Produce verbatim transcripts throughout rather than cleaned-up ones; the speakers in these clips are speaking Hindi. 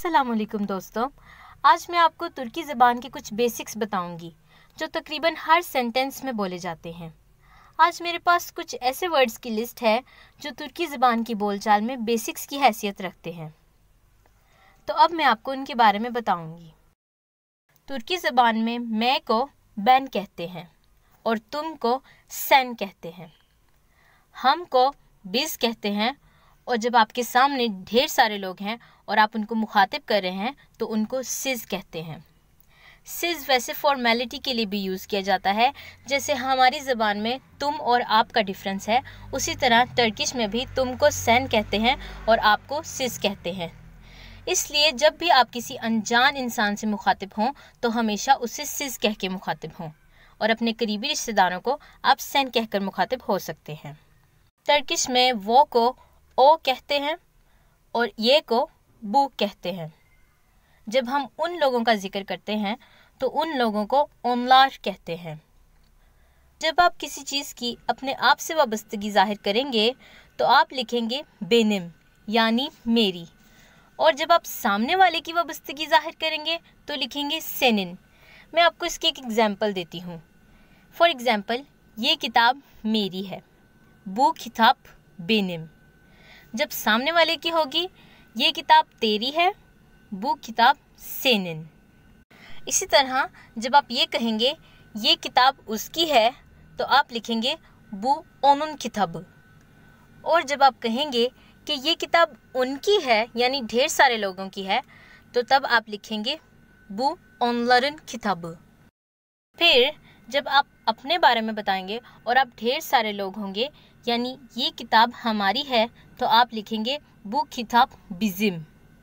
अस्सलाम वालेकुम दोस्तों, आज मैं आपको तुर्की ज़बान के कुछ बेसिक्स बताऊंगी जो तकरीबन हर सेंटेंस में बोले जाते हैं। आज मेरे पास कुछ ऐसे वर्ड्स की लिस्ट है जो तुर्की ज़बान की बोलचाल में बेसिक्स की हैसियत रखते हैं। तो अब मैं आपको उनके बारे में बताऊंगी। तुर्की ज़बान में मैं को बैन कहते हैं और तुम को सेन कहते हैं। हम को बिज कहते हैं और जब आपके सामने ढेर सारे लोग हैं और आप उनको मुखातिब कर रहे हैं तो उनको सिज कहते हैं। सिज वैसे फॉर्मेलिटी के लिए भी यूज़ किया जाता है, जैसे हमारी ज़बान में तुम और आप का डिफरेंस है, उसी तरह टर्किश में भी तुम को सेन कहते हैं और आपको सिज कहते हैं। इसलिए जब भी आप किसी अनजान इंसान से मुखातिब हों तो हमेशा उसे सिज कह के मुखातिब हों और अपने करीबी रिश्तेदारों को आप सेन कहकर मुखातिब हो सकते हैं। टर्किश में वो को ओ कहते हैं और ये को बू कहते हैं। जब हम उन लोगों का जिक्र करते हैं तो उन लोगों को ओनलार कहते हैं। जब आप किसी चीज़ की अपने आप से वाबस्तगी जाहिर करेंगे तो आप लिखेंगे बेनिम यानी मेरी, और जब आप सामने वाले की वाबस्तगी जाहिर करेंगे तो लिखेंगे सेनिन। मैं आपको इसकी एक एग्जांपल देती हूँ। फॉर एग्जांपल, ये किताब मेरी है, बू किताब बेनिम। जब सामने वाले की होगी ये किताब तेरी है, बू किताब सेनिन। इसी तरह जब आप ये कहेंगे ये किताब उसकी है तो आप लिखेंगे बू ओनुन किताब, और जब आप कहेंगे कि ये किताब उनकी है यानी ढेर सारे लोगों की है तो तब आप लिखेंगे बू ओनलरन किताब। फिर जब आप अपने बारे में बताएंगे और आप ढेर सारे लोग होंगे यानी ये किताब हमारी है तो आप लिखेंगे बू किताब बिजिम।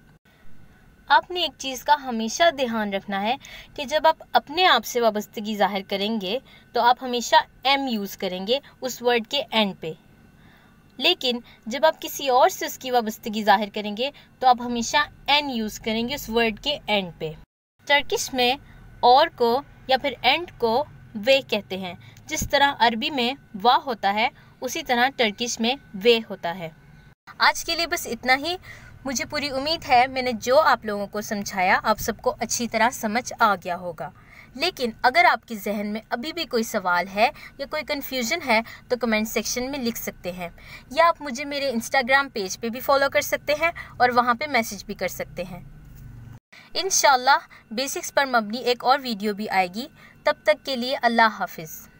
आपने एक चीज़ का हमेशा ध्यान रखना है कि जब आप अपने आप से वाबस्तगी जाहिर करेंगे तो आप हमेशा एम यूज़ करेंगे उस वर्ड के एंड पे, लेकिन जब आप किसी और से उसकी वाबस्तगी जाहिर करेंगे तो आप हमेशा एन यूज़ करेंगे उस वर्ड के एंड पे। टर्किश में और को या फिर एंड को वे कहते हैं। जिस तरह अरबी में वाह होता है उसी तरह टर्किश में वे होता है। आज के लिए बस इतना ही। मुझे पूरी उम्मीद है मैंने जो आप लोगों को समझाया आप सबको अच्छी तरह समझ आ गया होगा। लेकिन अगर आपके जहन में अभी भी कोई सवाल है या कोई कन्फ्यूजन है तो कमेंट सेक्शन में लिख सकते हैं, या आप मुझे मेरे इंस्टाग्राम पेज पे भी फॉलो कर सकते हैं और वहाँ पे मैसेज भी कर सकते हैं। इंशाल्लाह बेसिक्स पर मबनी एक और वीडियो भी आएगी। तब तक के लिए अल्लाह हाफिज़।